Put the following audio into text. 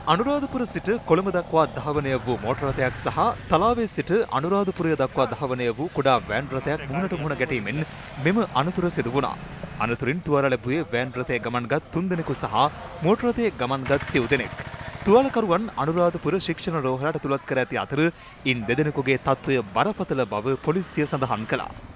අනුරාධපුර සිට කොළඹ දක්වා ධාවනය වූ මෝටර රථයක් සහ තලාවේ සිට අනුරාධපුරය දක්වා ධාවනය වූ කුඩා වෑන් රථයක් මුහුණට මුහුණ ගැටීමෙන් මෙම අනතුර සිදු වුණා. අනතුරින් තුවාල ලැබුවේ වෑන් රථයේ ගමන්ගත් 3 දෙනෙකු සහ මෝටර රථයේ ගමන්ගත් සිව් දෙනෙක්. තුවාලකරුවන් අනුරාධපුර ශික්ෂණ රෝහලට ඇතුළත් කර ඇති අතර ඉන් දෙදෙනෙකුගේ තත්ත්වය බරපතල බව පොලිසිය සඳහන් කළා.